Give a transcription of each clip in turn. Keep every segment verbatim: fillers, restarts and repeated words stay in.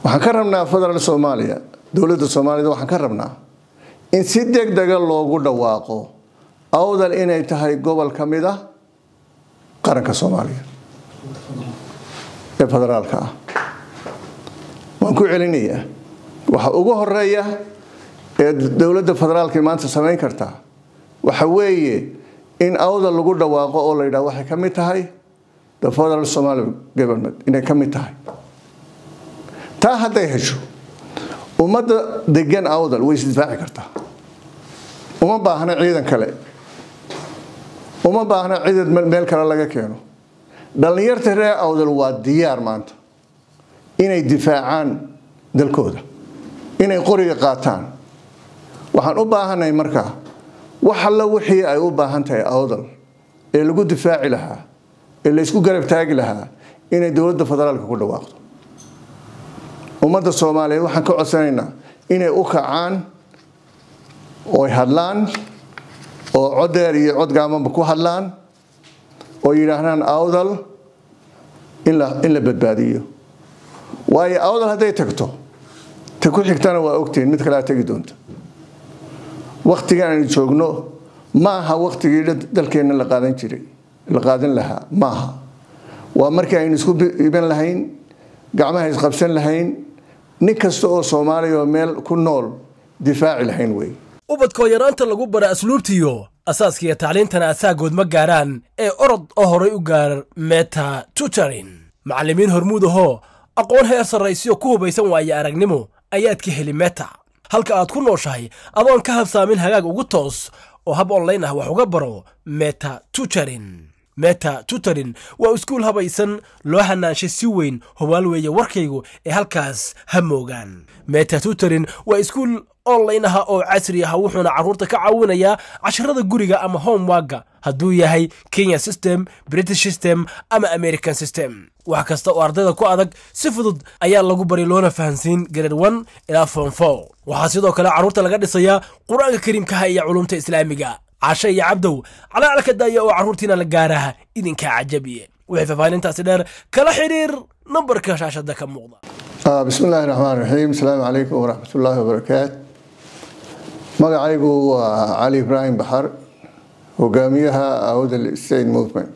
waxaan ka rabnaa federal Soomaaliya dawladda Soomaaliya waxaan ka rabnaa in si degdeg ah loogu dhawaaqo awdal inay tahay gobol kamid ah qaranka Soomaaliya ee federaalka ah waan ku celinayaa waxa ugu horeeya ee dawladda federaalka maanta sameyn kartaa waxa weeye in awdal lagu dhawaaqo oo la yiraahdo waxay kamid tahay the federal Somali government inay kamid tahay taa haday hesho umada degan awdal way isdifaaci kartaa uma baahna ciidan kale uma baahna ciidan meel kale laga keeno dhalinyarta reer awdal waa diyaar maanta inay difaacaan dalkooda inay qoriga qaataan waxaan u baahanahay markaa waxa la wixii ay u baahan tahay awdal ee lagu difaaci lahaa ee la isku garab taagi lahaa inay dawladda federaalka ku dhawaaqdo umada Soomaaliyeed waxaan ka codsanaynaa inay u kacaan oo hadlaan oo codeer iyo cod gaamanba ku hadlaan oo yiraahdaan awdal in la in la badbaadiyo waayo awdal haday tagto ta ku xigtana waa ogtiin mid kale tagi doonto waqtigan aan joogno ma aha waqtigii dalkeena la qaadan jiray la qaadan lahaa ma aha waa markii aynu isku iban lahayn gacmaha is qabsan lahayn nin kasta oo Soomaali oo meel ku nool difaaci lahayn way ubadkoo yaraanta lagu bara asluubtiyo asaaskiya tacliintana asaagood ma gaaraan ee orod oo horay u gaar meta tutoring macallimiin hormuud ahoo aqoon heer sarraysiyo ku hubaysan waaye aragnimo ayaad ka heli meta halka aad ku nooshahay adoon ka habsaamin hagaag ugu toos oo hab online ah wax uga baro meta tutoring meta tutoring waa iskuul habaysan loo hanaanshay si weyn hubaal weeye warkaygu ee halkaas ha moogaan meta tutoring waa iskuul online ah oo casri ah wuxuuna carruurta ka caawinayaa casharada guriga ama homework hadduu yahay Kenya system British system ama American system wax kasta oo ardayda ku adag si fudud ayaa lagu bari loona fahansiin grade one ilaa form four waxa sidoo kale carruurta laga dhisayaa quraanka kariimka iyo culumta islaamiga عشان يعبدوا على على كده يا وعروتنا لجارها إذن كعجبية وحيف فاينتا سدر كلا حرير نمبر كشاشة ده كم موضوع. آه بسم الله الرحمن الرحيم السلام عليكم ورحمة الله وبركاته. مقعيقو علي إبراهيم بحر وقاميها أود الستيت موفمنت.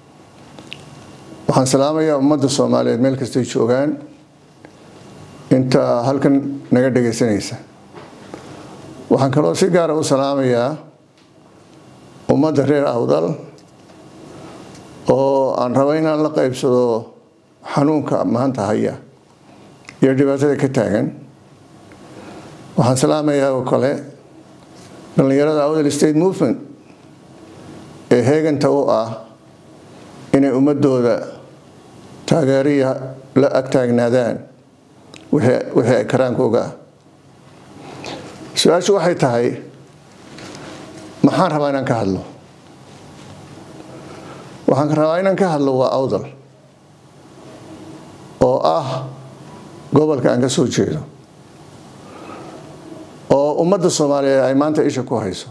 وحن سلامة يا أمد الصومالية ملك ستيت شوغان أنت هل كان نقدر جسنيسة. وحن كلو سيجارة وسلامة يا umada reer awdal oo aan rabayna la qaybsado xanuunka maanta haya iyo dhibaatada ka taagan waxaan salaamayaa oo kale dhalinyarada awdal state movement ee heeganta u ah inay umadooda taageeriya la agtaagnaadaan wixii ay karaankooga su'aashu waxay tahay maxaan rabaa inaan ka hadlo waxaan rabaa inaan ka hadlo waa awdal oo ah gobolka aan ka soo jeedo oo ummadda Soomaaliyeed ay maanta isha ku hayso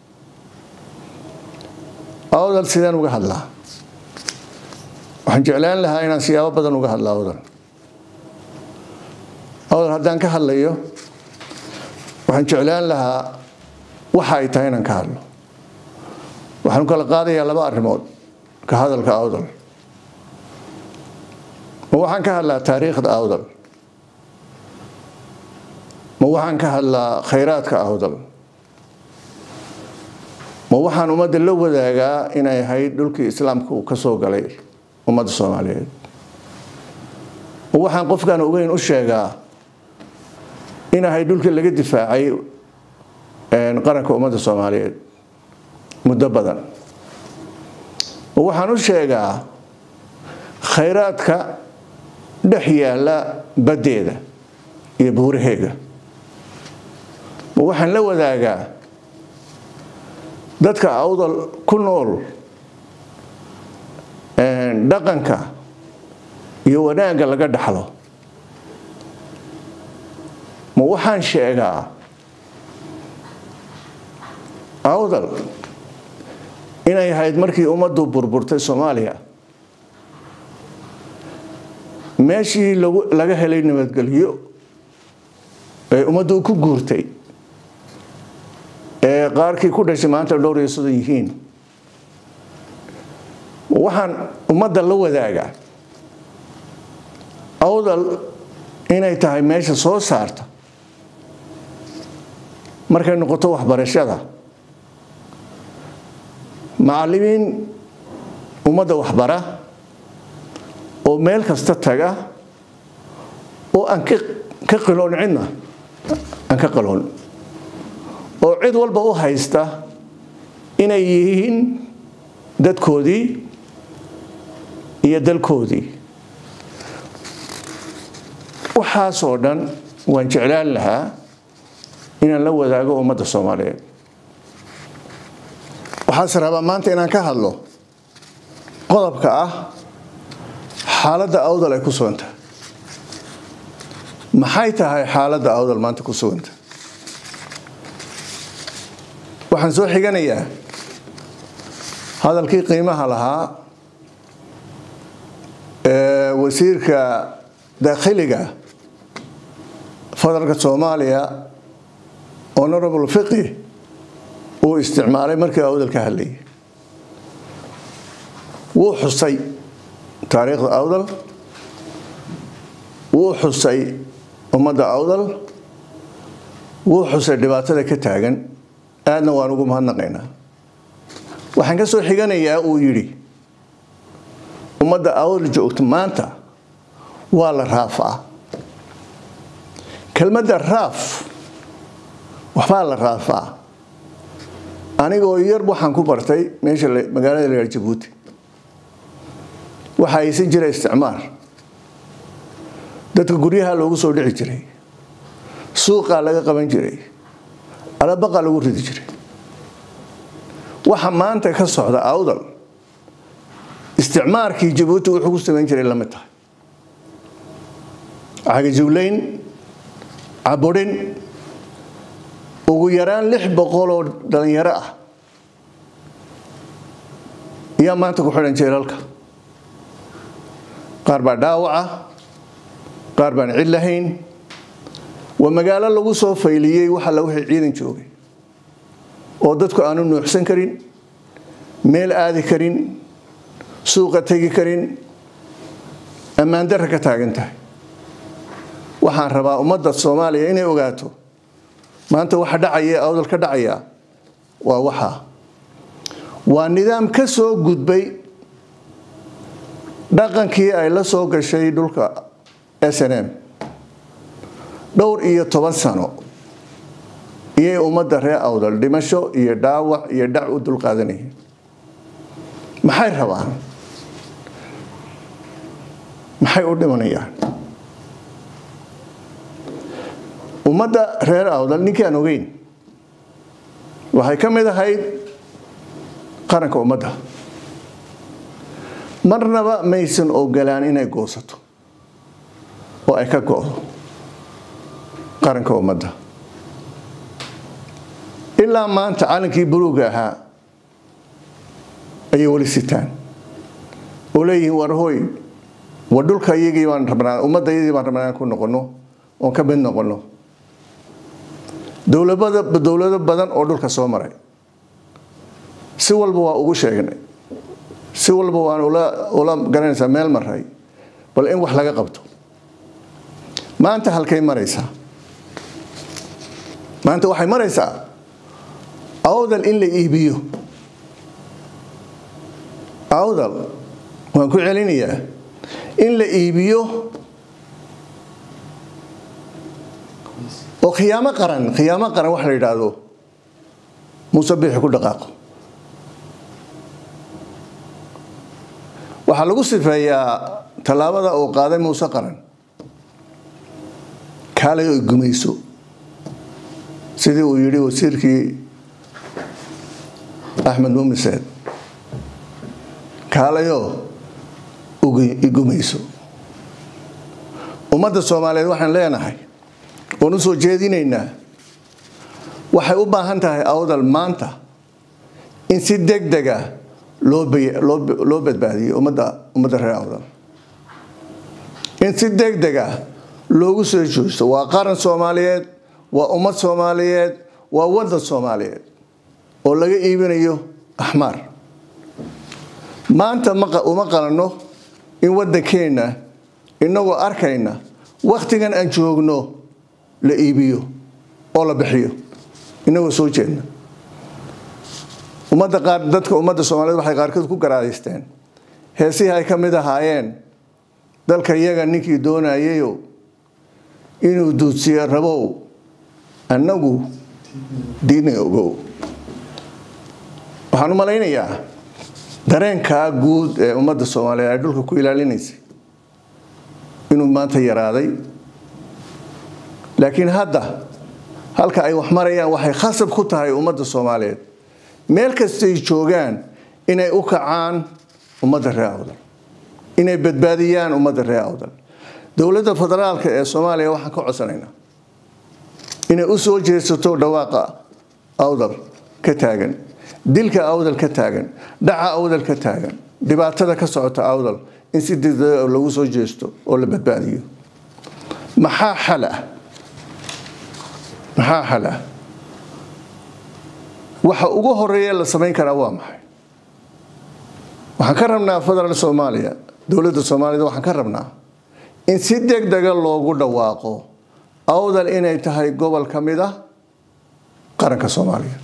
awdal sidaan uga hadlaa waxaan jeclaan lahaa inaan siyaabo badan uga hadlo awdal awdal haddaan ka hadlayo waxaan jeclaan lahaa waxa ay tahay inaan ka hadlo waxaan kala qaadayaa laba arrimood ka hadalka awdal ma waxaan ka hadlaa taariikhda awdal ma waxaan ka hadlaa khayraadka awdal ma waxaan ummadda la wadaagaa inay ahayd dhulkii islaamka uu ka soo galay ummadda Soomaaliyeed ma waxaan qofkaan ogeyn u sheegaa in ahayd dhulkii laga difaacay qaranka ummadda Soomaaliyeed muddo badan waxaan u sheegaa khayraadka dhex yaala badeeda iyo buuraheega waxaan la wadaagaa dadka awdal ku nool dhaqanka iyo wanaagga laga dhaxlo ma waxaan sheegaa awdal inay ahayd markii ummaddu burburtay Soomaaliya meeshii laga helay nabadgelyo ee ummaddu ku guurtay ee qaarkii ku dhashay maanta dhowr iyo soddon yihiin waxaan ummadda la wadaagaa awdal inay tahay meesha soo saarta markay noqoto waxbarashada macallimiin ummadda waxbara oo meel kasta taga oo aan ka qiloon cidna aan ka qiloon oo cid walba u haysta inay yihiin dadkoodii iyo dalkoodii waxaasoo dhan waan jeclaan lahaa inaan la wadaago ummadda Soomaaliyeed waxaan rabaa maanta inaan ka hadlo qodobka ah xaaladda awdal ay ku suganta maxay tahay xaaladda awdal maanta ku suganta waxaan soo xiganayaa hadalkii qiimaha lahaa ee wasiirka dakhiliga federaalka Soomaaliya honorable Fiqi uu isticmaalay markii awdal ka hadlayay wuu xusay taariikhda awdal wuu xusay ummadda awdal wuu xusay dhibaatada ka taagan aadna waan ugu mahadnaqaynaa waxaan ka soo xiganayaa uu yidhi ummadda awdal joogta maanta waa la raafaa kelmadda raaf waxbaa la raafaa anigoo yar waxaan ku bartay meesha magaalada reer Jabuuti waxa aysan jiray isticmaar dadka guryaha loogu soo dhici jiray suuqa laga qaban jiray alabaqa lagu ridi jiray waxa maanta ka socda awdal isticmaarkii Jabuuti wuxuu ku sameyn jiray lama tahay cagajulayn caburin ugu yaraan lix boqol oo dhalinyaro ah yaa maanta ku xidhan jeelalka qaar baa dhaawaca qaar baan cid lahayn waa magaalo lagu soo fayliyay waxa la wixii ciidan joogay oo dadku aanu nuuxsan karin meel aadi karin suuqa tagi karin ammaan darro ka taagan tahay waxaan rabaa ummadda Soomaaliya inay ogaato maanta waxa dhacaya awdal ka dhacaya waa waxa waa nidaam ka soo gudbay dhaqankii ay la soo gashay dhulka S N M dhowr iyo toban sano iyay ummadda reer awdal dhimasho iyo dhaawac iyo dhac u dul qaadanayeen maxay rabaan maxay u dhimanayaan ummadda reer awdal ninkii aan ogeyn waxay ka mid ahayd qaranka ummadda marnaba maysan ogolaan inay goosato oo ay ka go'do qaranka ummadda ilaa maanta calankii buluuga ahaa ayay wali sitaan oo leeyihiin war hooy waa dhulka iyagii baan rabnaa ummadda iyadii baan rabnaa ku noqono oon ka mid noqono dowladda dowlado badan oo dhulka soo maray si walba waa ugu sheegnay si walba waan ula ula garanaysaa meel maray bal in wax laga qabto maanta halkay maraysaa maanta waxay maraysaa awdal in la iibiyo awdal waan ku celinayaa in la iibiyo oo khiyaamo qaran khiyaamo qaran wax la yiraahdo musabix ku dhaqaaqo waxa lagu sifeeyaa talaabada oo qaaday Muuse qaran kaalay oo gumayso sidii uu yiri wasiirkii Ahmed Mumisaad kaalay oo gumayso ummadda Soomaaliyeed waxaan leenahay oo nu soo jeedinaynaa waxay u baahan tahay awdal maanta in si degdeg ah loo loo badbaadiyo ummadda ummadda reer awdal in si degdeg ah loogu soo joosto. Waa qaran Soomaaliyeed, waa ummad Soomaaliyeed, waa wadan Soomaaliyeed oo laga iibinayo axmar. maanta uma qalanno in wadankeena inagoo arkayna waqtigan aan joogno la iibiyo oo la bixiyo inagoo soo jeedna. ummadda qaar dadka ummadda Soomaaliyeed waxay qaarkood ku garaadaysteen heesihii ay ka mid ahaayeen dalka iyaga ninkii doonayayo inuu duudsiyo rabow annagu diinay ogow. waxaan u malaynayaa dareenka guud ee ummadda Soomaaliyeed ay dhulka ku ilaalinaysay inuu maanta yaraaday, laakiin hadda halka ay wax marayaan waxay khasab ku tahay ummadda Soomaaliyeed meel kasta ay joogaan inay u kacaan ummadda reer Awdal, inay badbaadiyaan ummadda reer Awdal. dowladda federaalka ee Soomaaliya waxaan ka codsanaynaa inay u soo jeesato dhawaaqa Awdal ka taagan, dilka Awdal ka taagan, dhaca Awdal ka taagan, dhibaatada ka socota Awdal in si degdeg ah lagu soo jeesto oo la badbaadiyo. maxaa xal ah maxaa xal ah waxa ugu horeeya la sameyn karaa waa maxay? waxaan ka rabnaa federal Soomaaliya, dowladda Soomaaliya waxaan ka rabnaa in si degdeg ah loogu dhawaaqo Awdal inay tahay gobol ka mid ah qaranka Soomaaliya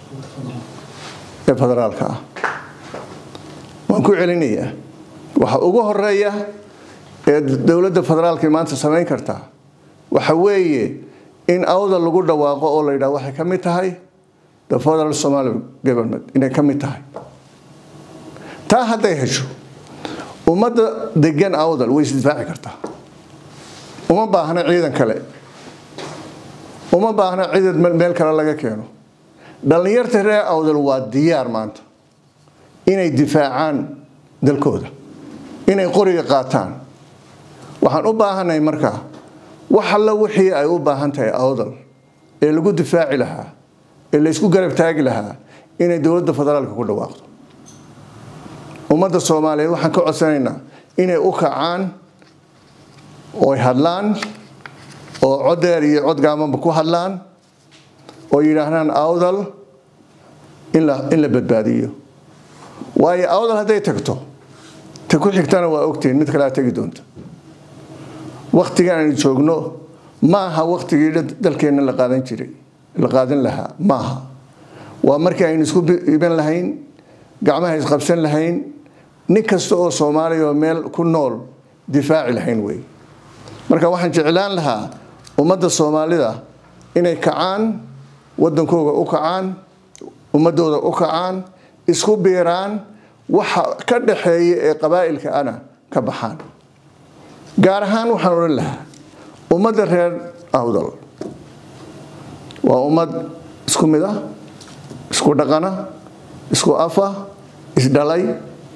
ee federaalka ah. waan ku celinayaa waxa ugu horeeya ee dowladda federaalka maanta sameyn kartaa waxa weeye in Awdal lagu dhawaaqo oo la yiraahdo waxay ka mid tahay the federal Somali government inay ka mid tahay. taa hadday hesho ummadda degan Awdal way isdifaaci kartaa. uma baahna ciidan kale, uma baahna ciidan meel kale laga keeno. dhalinyarta reer Awdal waa diyaar maanta inay difaacaan dalkooda, inay qoriga qaataan. waxaan u baahanahay markaa wax alla wixii ay u baahan tahay Awdal ee lagu difaaci lahaa, ee la isku garab taagi lahaa inay dowladda federaalka ku dhawaaqdo. ummadda Soomaaliyeed waxaan ka codsanaynaa inay u kacaan oo ay hadlaan oo cod dheer iyo cod gaabanba ku hadlaan oo yiraahdaan Awdal in la in la badbaadiyo. waayo Awdal hadday tagto ta ku xigtana waa ogtiin mid kale tagi doonta. waqtigan aan joogno ma aha waqtigii dalkeena la qaadan jiray la qaadan lahaa maaha. waa markii aynu isku iibin lahayn, gacmaha is qabsan lahayn, nin kasta oo Soomaaliya oo meel ku nool difaaci lahayn way. marka waxaan jeclaan lahaa ummadda Soomaalida inay kacaan, wadankooda u kacaan, ummadooda u kacaan, isku biiraan, waxa ka dhaxeeya ee qabaa'ilka ana ka baxaan. gaar ahaan waxaan oran lahaa ummadda reer Awdal waa ummad isku mid ah, isku dhaqana, isku afa, isdhalay.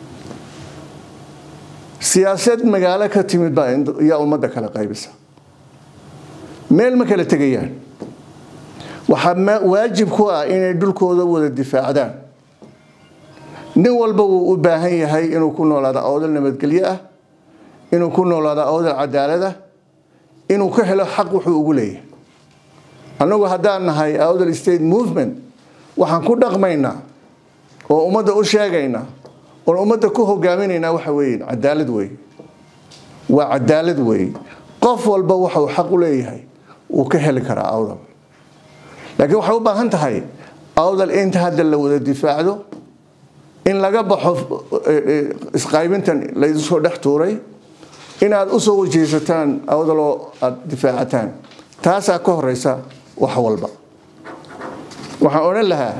siyaasad magaalo ka timid baa yaa ummadda kala qaybisa, meel ma kala tegayaan. waxaa waajib ku ah inay dhulkooda wada difaacdaan. nin walba wuu u baahan yahay inuu ku noolaado Awdal nabadgelyo ah, inuu ku noolaado Awdal cadaalad ah, inuu ka helo xaq wuxuu ugu leeyahay. annagu haddaan nahay Awdal State Movement waxaan ku dhaqmaynaa oo ummadda u sheegaynaa oo ummadda ku hogaaminaynaa waxa weeye cadaalad weeye. waa cadaalad weeye. qof walba waxa uu xaq u leeyahay uu ka heli karaa Awdal. laakiin waxay u baahan tahay Awdal inta hadda la wada difaacdo, in laga baxo isqaybintan la isoo dhex tuuray, inaad u soo wajeysataan Awdal oo aad difaacataan. taasaa ka horeysa wax walba. waxaan oran lahaa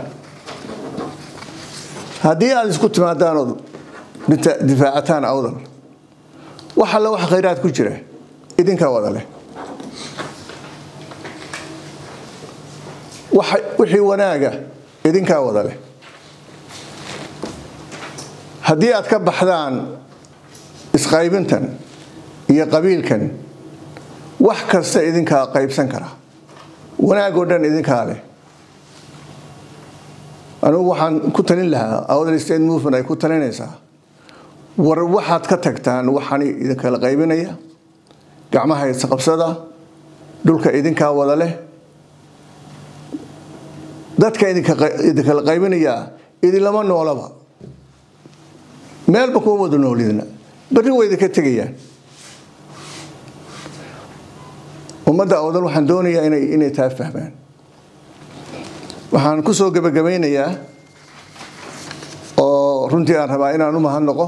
haddii aad isku timaadaan oo difaacataan Awdal, wax alla wax khayraad ku jira idinka wada leh. wixii wanaaga idinka wada leh. haddii aad ka baxdaan isqaybintan iyo qabiilkan, wax kasta idinka qaybsan kara, wanaag oo dhan idinka leh. anigu waxaan ku talin lahaa Awdal State Movement ay ku talinaysaa war waxaad ka tagtaan waxaan idin kala qaybinaya, gacmaha isqabsada dhulka idinka wada leh dadka idinka idinka qaybinaya idin lama noolaba meel ba ku wada noolidna bari way idinka tagayaan ummadda awdal waxaan doonayaa inay inay taa fahmaan waxaan ku soo gabagabeynayaa oo runtii aan rabaa inaan u mahadnaqo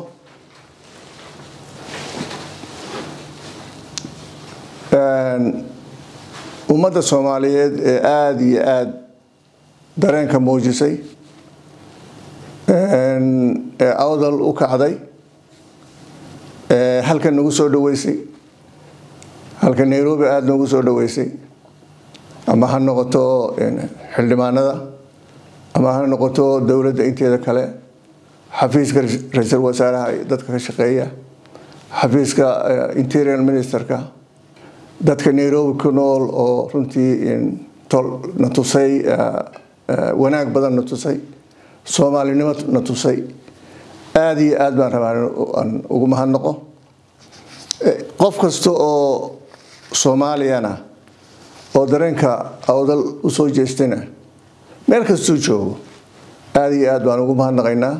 ummadda Soomaaliyeed ee aad iyo aad dareenka muujisay ee awdal u kacday ee halkan nagu soo dhaweysay halkan Nairobi aad nagu soo dhaweysay ama ha noqoto xildhibaanada ama ha noqoto dawladda inteeda kale xafiiska ra'iisul wasaaraha dadka ka shaqeeya xafiiska interior ministerka dadka Nairobi ku nool oo runtii in tol na tusay wanaag badan na tusay Soomaalinimo na tusay aad iyo aad baan rabaa aan ugu mahadnaqo qof kasta oo Soomaaliyana oo dareenka awdal u soo jeestana meel kasta joogo aad iyo aad baan ugu mahadnaqaynaa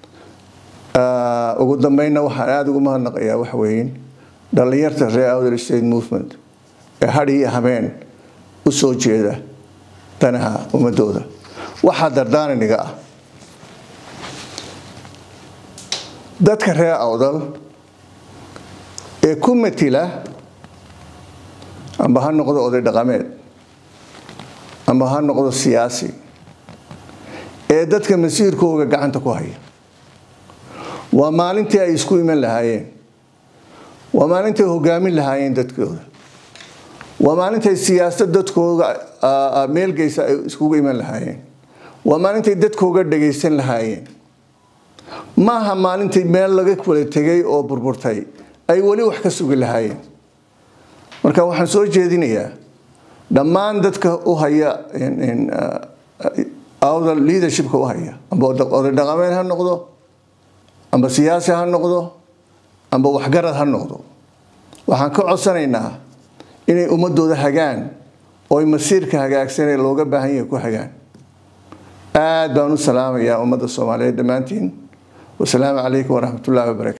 ugu dambeynna waxaan aad ugu mahadnaqayaa wax weyn dhalinyarta reer Awdal State Movement ee hadii habeen u soo jeeda danaha ummadooda waxa dardaaraniga ah dadka reer Awdal ee ku metila amba ha noqdo oday dhaqameed amba ha noqdo siyaasi ee dadka masiirkooda gacanta ku haya waa maalintii ay isku iman lahaayeen waa maalintii hogaamin lahaayeen dadkooda waa maalintii siyaasad dadkooda meel geysa ay isku iman lahaayeen waa maalintii dadkooda dhageysan lahaayeen maaha maalintii meel laga kala tagay oo burburtay ay wali wax ka sugi lahaayeen marka waxaan soo jeedinayaa dhammaan dadka u haya in awdal leadership ka u haya amba oday dhaqameed ha noqdo amba siyaasi ha noqdo amba waxgarad ha noqdo waxaan ka codsanaynaa inay ummadooda hagaan oo masiirka hagaagsan ee looga baahan yahay ku hagaan aad baan u salaamayaa ummadda Soomaaliyeed dhamaantiin wassalaamu calaykum waraxmatullaahi wabarakaatuh